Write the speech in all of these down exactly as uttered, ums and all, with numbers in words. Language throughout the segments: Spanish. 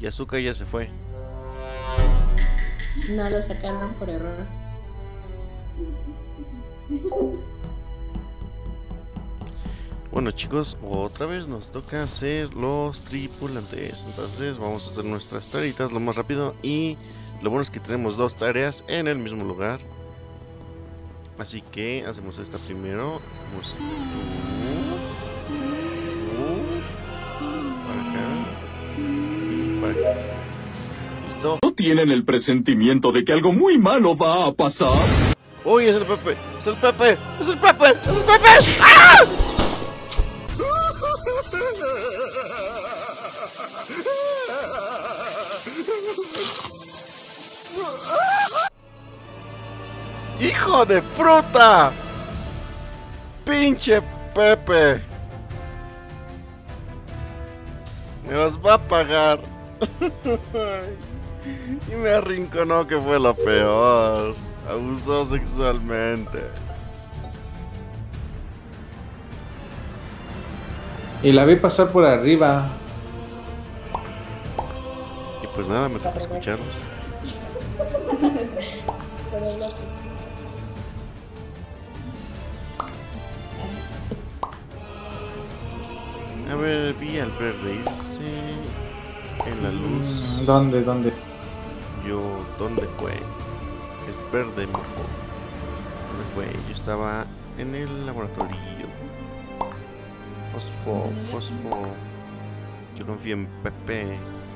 Y Azuka ya se fue. No, lo sacaron por error. Bueno chicos, otra vez nos toca hacer los tripulantes. Entonces vamos a hacer nuestras tareitas lo más rápido. Y lo bueno es que tenemos dos tareas en el mismo lugar. Así que hacemos esta primero. Vamos tú, tú, para acá y para acá. ¿Listo? ¿No tienen el presentimiento de que algo muy malo va a pasar? ¡Uy, es el Pepe! ¡Es el Pepe! ¡Es el Pepe! ¡Es el Pepe! ¡Ah! ¡Hijo de fruta! ¡Pinche Pepe! Me los va a pagar. Y me arrinconó, que fue lo peor. Abusó sexualmente. Y la vi pasar por arriba. Y pues nada, me toca escucharlos. A ver, vi al verde irse en la luz. ¿Dónde? ¿Dónde? Yo, ¿dónde fue? Es verde, mojo. ¿Dónde fue? Yo estaba en el laboratorio. Fosfo, fosfo. Yo confío en Pepe.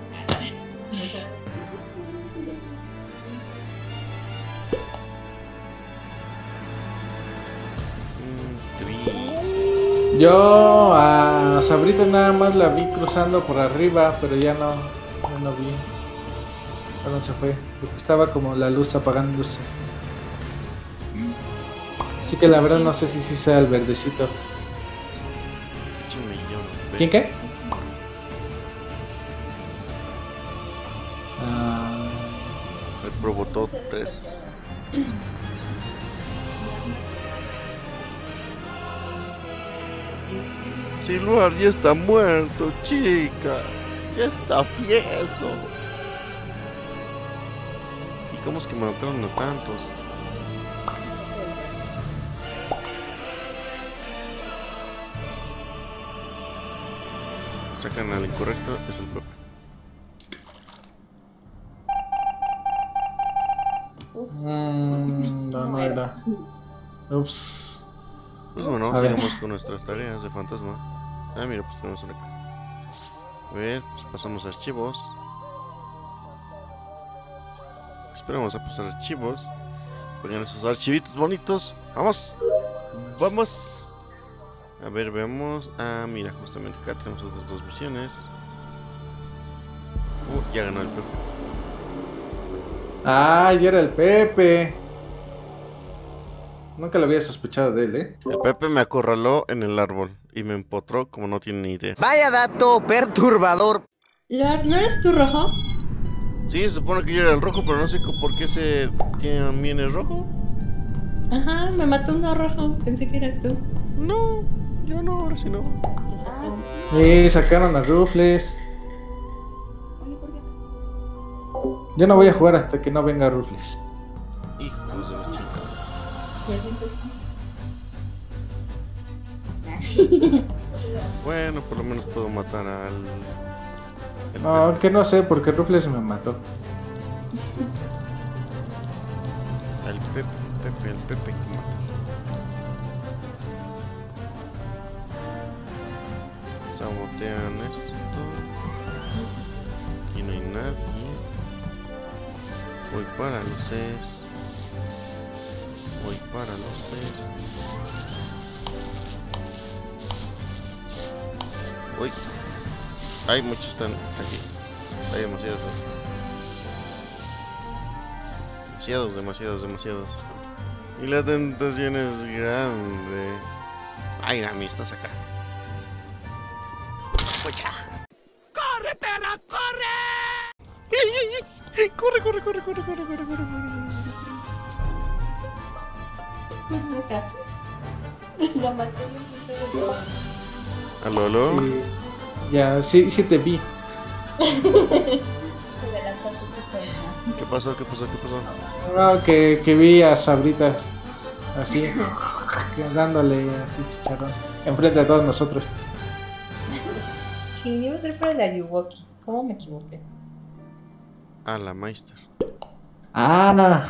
Mm, te vi. Yo a Sabrita nada más la vi cruzando por arriba, pero ya no, ya no vi. ¿Dónde se fue? Porque estaba como la luz apagándose. Así que la verdad no sé si sí sea el verdecito. ¿Quién qué? Ah, El Probotó tres. Siluar ya está muerto, chica. Ya está tieso. ¿Y cómo es que me mataron a tantos? Sacan al incorrecto, es el Pepe. mm, no, no era. Ups. Pues bueno, A ver. sigamos con nuestras tareas de fantasma. Ah, mira, pues tenemos una acá. A ver, pues pasamos a archivos. Esperamos a pasar archivos. Pongan esos archivitos bonitos. ¡Vamos! ¡Vamos! A ver, veamos. Ah, mira, justamente acá tenemos otras dos misiones. Uh, ya ganó el Pepe. Ah, ya era el Pepe. Nunca lo había sospechado de él, ¿eh? El Pepe me acorraló en el árbol y me empotró como no tiene ni idea. Vaya dato perturbador. Lord, ¿no eres tú rojo? Sí, se supone que yo era el rojo, pero no sé por qué ese también es rojo. Ajá, me mató uno rojo. Pensé que eras tú. No, yo no, ahora sí no. Eh, sacaron a Rufles. Yo no voy a jugar hasta que no venga Rufles. Hijos de la chica. Bueno, por lo menos puedo matar al... el No, Pepe. que no sé, porque Rufles me mató. Al Pepe, Pepe, el Pepe que mata. Sabotean esto. Aquí no hay nadie. Voy para los es. Voy para los es. Uy. Hay muchos están aquí. Hay demasiados. Demasiados, demasiados, demasiados. Y la tentación es grande. Ay, Nami, estás acá. Pucha. ¡Corre, perra, corre! Corre, corre, corre, corre, corre, corre, corre, corre. La maté. ¿Aló, aló? Sí, ya, sí, sí te vi. ¿Qué pasó? ¿Qué pasó? ¿Qué pasó? No, que, que vi a Sabritas así, que dándole así chicharrón, enfrente de todos nosotros. Sí, iba a ser para el Ayuwoki. ¿Cómo me equivoqué? Ah, la Meister. Ah,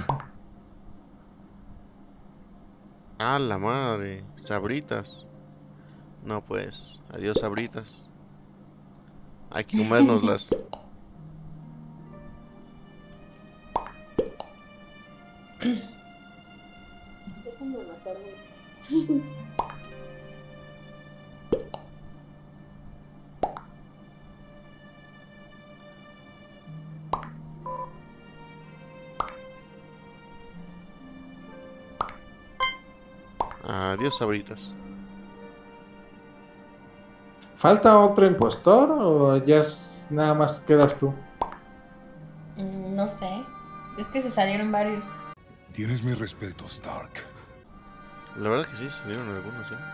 Ah, la madre. Sabritas. No, pues. Adiós, Sabritas. Hay que comérnoslas. Déjame matarme. Adiós, Sabritas. ¿falta otro impostor o ya es- nada más quedas tú? Mm, no sé. Es que se salieron varios. Tienes mi respeto, Stark. La verdad que sí, salieron algunos, ¿eh?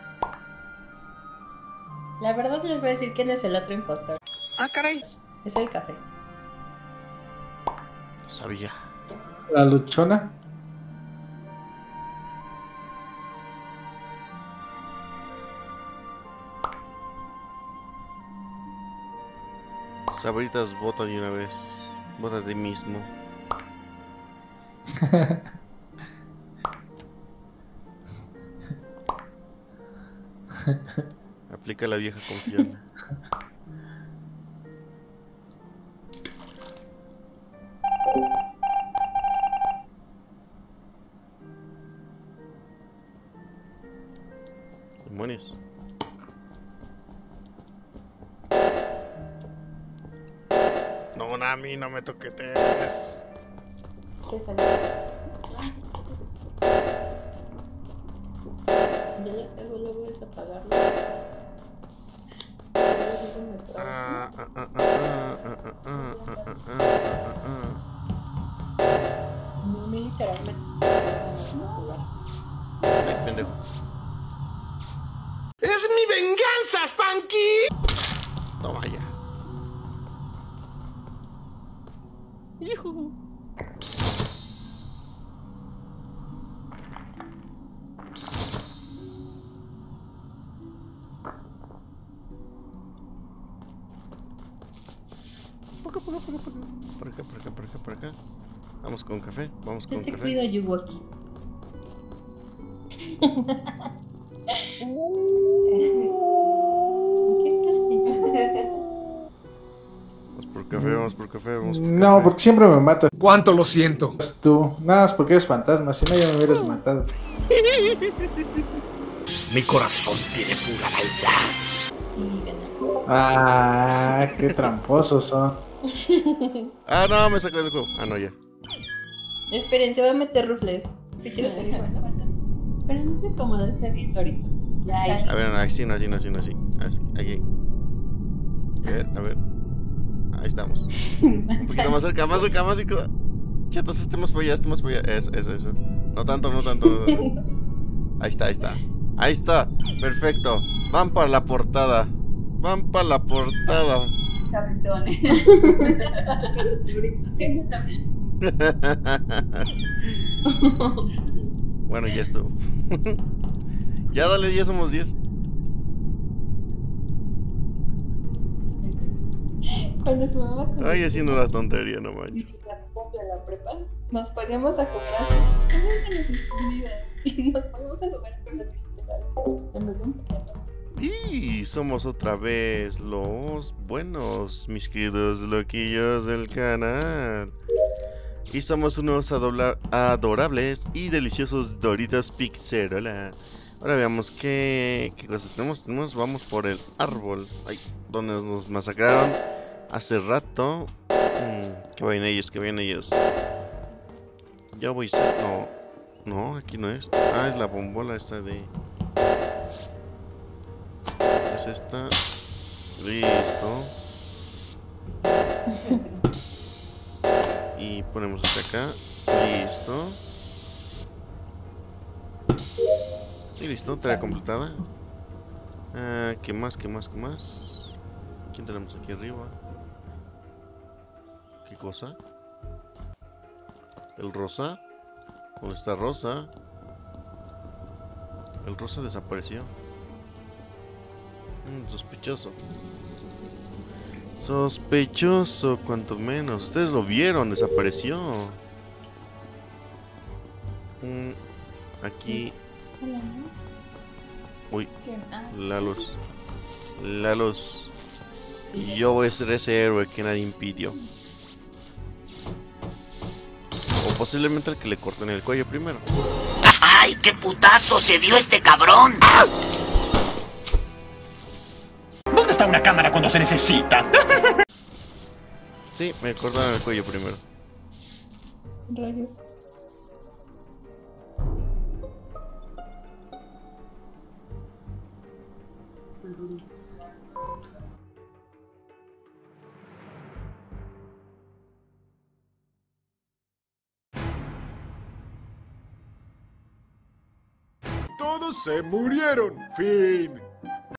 La verdad les voy a decir quién es el otro impostor. Ah, caray. Es el café. Sabía. La luchona. Sabritas, vota de una vez. Vota de mismo. Aplica la vieja confiable. Demonios. No, Nami, no me toquetes. ¿Qué salió? Yo le pego, luego es apagarlo. Ah, ah, ah, ah, ah, ah, ah, ah, ah, ah, ah, ah. No, me literalmente. No jugar. Ay, pendejo. ¡Es mi venganza, Spanky! No vaya. Yuhu. Por acá, por acá, por acá, por acá, por acá, por acá, por acá. Vamos con café, vamos Yo con te café. cuido, Ayuwoki. Vamos por café, vamos por café, vamos por No, café. porque siempre me matas ¿Cuánto lo siento? tú. Nada más porque eres fantasma, si no ya me hubieras matado. Mi corazón tiene pura maldad. Y gané. Ah, qué tramposos son. Ah, no, me sacó del juego. Ah, no, ya. Esperen, se va a meter rufles. Si quieres seguir jugando. Pero no sé cómo está bien ahorita. Ya, ahí. A ver, así, no, así, no, así, no, así. Así, aquí. A ver, a ver. Ahí estamos. Un poquito más cerca, más cerca, más cerca. Chatos, estemos para allá, estemos para allá. Eso, eso, eso. No tanto, no tanto, no tanto. Ahí está, ahí está. Ahí está. Perfecto. Van para la portada. Van para la portada. Sabritones. Bueno, ya estuvo. Ya dale, ya somos diez. Cuando jugaba con Ay, haciendo la tontería, no manches. la copia de la prepa, nos poníamos a jugar así. ¿Cómo eran las escondidas? Y nos poníamos a jugar con las literales. En vez de un perro. Y somos otra vez los buenos, mis queridos loquillos del canal. Y somos unos adobla- adorables y deliciosos Doritos Pixerola. Ahora veamos qué, qué cosas tenemos. Tenemos, vamos por el árbol. Ay, donde nos masacraron hace rato. Hmm, que vayan ellos, que vayan ellos. Ya voy a ser. No, no, aquí no es. Ah, es la bombola esta de. Es esta. Listo. Y ponemos esta acá. Listo. Y listo, tarea completada. Ah, ¿qué más? ¿Qué más? ¿Qué más? ¿Quién tenemos aquí arriba? cosa. El rosa. ¿Dónde está Rosa? El rosa desapareció. Mm, sospechoso. Sospechoso, cuanto menos. Ustedes lo vieron, desapareció. Mm, aquí. Uy, la luz. La luz. Y yo voy a ser ese héroe que nadie impidió. O posiblemente el que le corten el cuello primero. ¡Ay, qué putazo se dio este cabrón! ¿Dónde está una cámara cuando se necesita? Sí, me cortaron el cuello primero. Rayos. Todos se murieron. Fin.